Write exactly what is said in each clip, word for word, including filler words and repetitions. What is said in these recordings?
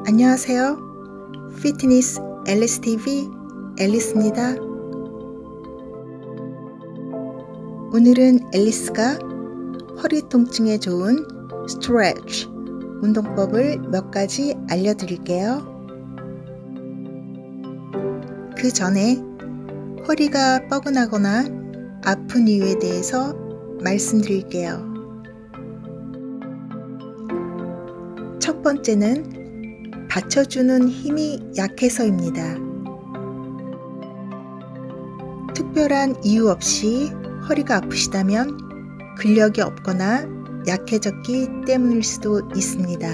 안녕하세요. 피트니스 앨리스 티비 앨리스입니다. 오늘은 앨리스가 허리 통증에 좋은 스트레치 운동법을 몇 가지 알려드릴게요. 그 전에 허리가 뻐근하거나 아픈 이유에 대해서 말씀드릴게요. 첫 번째는 받쳐주는 힘이 약해서입니다. 특별한 이유 없이 허리가 아프시다면 근력이 없거나 약해졌기 때문일 수도 있습니다.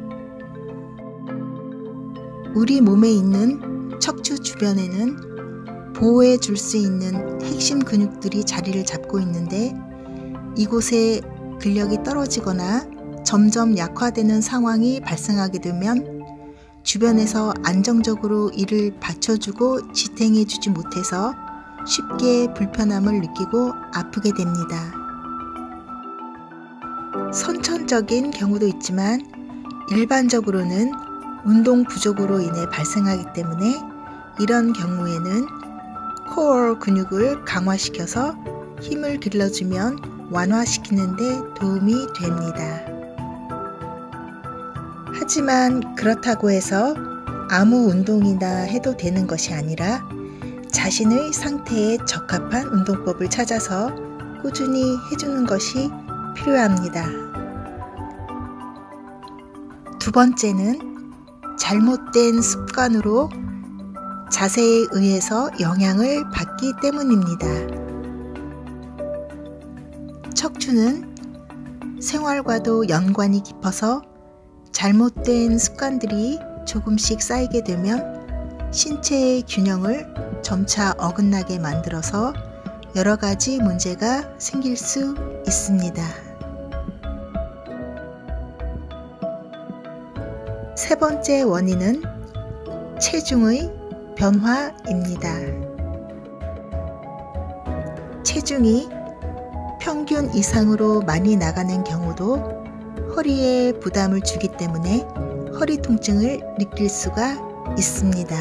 우리 몸에 있는 척추 주변에는 보호해 줄 수 있는 핵심 근육들이 자리를 잡고 있는데 이곳에 근력이 떨어지거나 점점 약화되는 상황이 발생하게 되면 주변에서 안정적으로 이를 받쳐주고 지탱해 주지 못해서 쉽게 불편함을 느끼고 아프게 됩니다. 선천적인 경우도 있지만 일반적으로는 운동 부족으로 인해 발생하기 때문에 이런 경우에는 코어 근육을 강화시켜서 힘을 길러주면 완화시키는 데 도움이 됩니다. 하지만 그렇다고 해서 아무 운동이나 해도 되는 것이 아니라 자신의 상태에 적합한 운동법을 찾아서 꾸준히 해주는 것이 필요합니다. 두 번째는 잘못된 습관으로 자세에 의해서 영향을 받기 때문입니다. 척추는 생활과도 연관이 깊어서 잘못된 습관들이 조금씩 쌓이게 되면 신체의 균형을 점차 어긋나게 만들어서 여러 가지 문제가 생길 수 있습니다. 세 번째 원인은 체중의 변화입니다. 체중이 평균 이상으로 많이 나가는 경우도 허리에 부담을 주기 때문에 허리 통증을 느낄 수가 있습니다.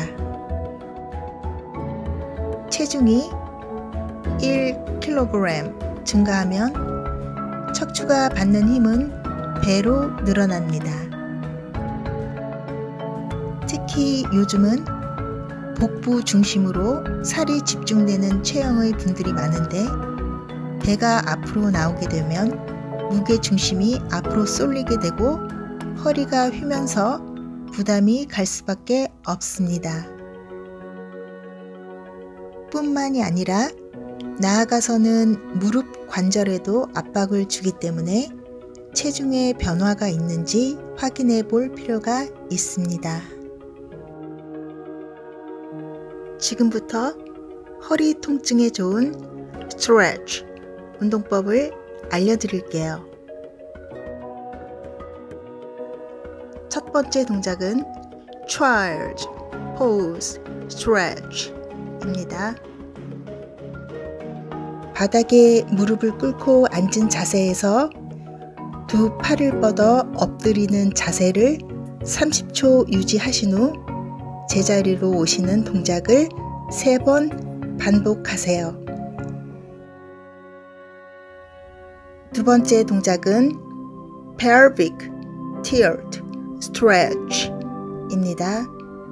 체중이 일 킬로그램 증가하면 척추가 받는 힘은 배로 늘어납니다. 특히 요즘은 복부 중심으로 살이 집중되는 체형의 분들이 많은데 배가 앞으로 나오게 되면 무게 중심이 앞으로 쏠리게 되고 허리가 휘면서 부담이 갈 수밖에 없습니다. 뿐만이 아니라 나아가서는 무릎 관절에도 압박을 주기 때문에 체중의 변화가 있는지 확인해 볼 필요가 있습니다. 지금부터 허리 통증에 좋은 스트레치 운동법을 알려드릴게요. 첫 번째 동작은 Child's Pose Stretch 입니다. 바닥에 무릎을 꿇고 앉은 자세에서 두 팔을 뻗어 엎드리는 자세를 삼십 초 유지하신 후 제자리로 오시는 동작을 세 번 반복하세요. 두 번째 동작은 Pelvic Tilt Stretch 입니다.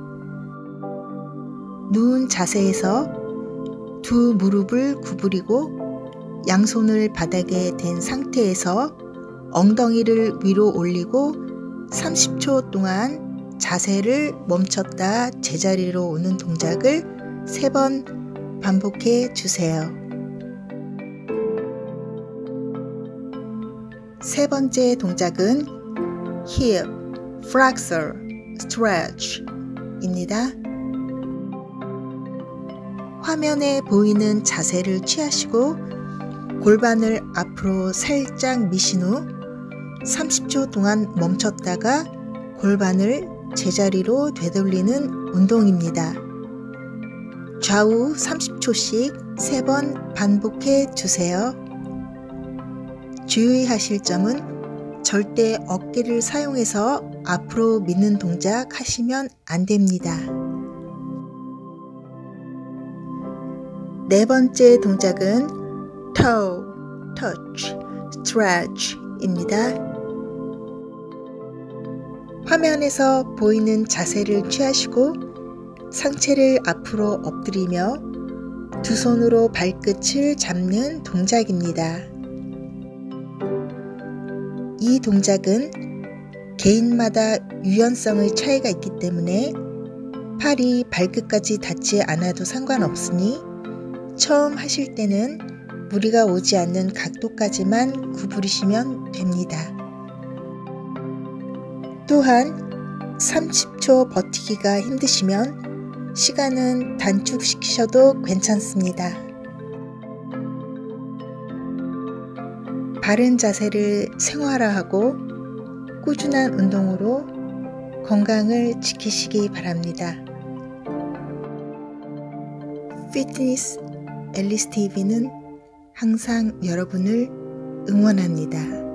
누운 자세에서 두 무릎을 구부리고 양손을 바닥에 댄 상태에서 엉덩이를 위로 올리고 삼십 초 동안 자세를 멈췄다 제자리로 오는 동작을 세 번 반복해 주세요. 세 번째 동작은 Hip Flexor Stretch 입니다. 화면에 보이는 자세를 취하시고 골반을 앞으로 살짝 미신 후 삼십 초 동안 멈췄다가 골반을 제자리로 되돌리는 운동입니다. 좌우 삼십 초씩 세 번 반복해 주세요. 주의하실 점은 절대 어깨를 사용해서 앞으로 미는 동작 하시면 안 됩니다. 네 번째 동작은 toe, touch, stretch 입니다. 화면에서 보이는 자세를 취하시고 상체를 앞으로 엎드리며 두 손으로 발끝을 잡는 동작입니다. 이 동작은 개인마다 유연성의 차이가 있기 때문에 팔이 발끝까지 닿지 않아도 상관없으니 처음 하실 때는 무리가 오지 않는 각도까지만 구부리시면 됩니다. 또한 삼십 초 버티기가 힘드시면 시간은 단축시키셔도 괜찮습니다. 바른 자세를 생활화하고 꾸준한 운동으로 건강을 지키시기 바랍니다. 피트니스 앨리스 티비는 항상 여러분을 응원합니다.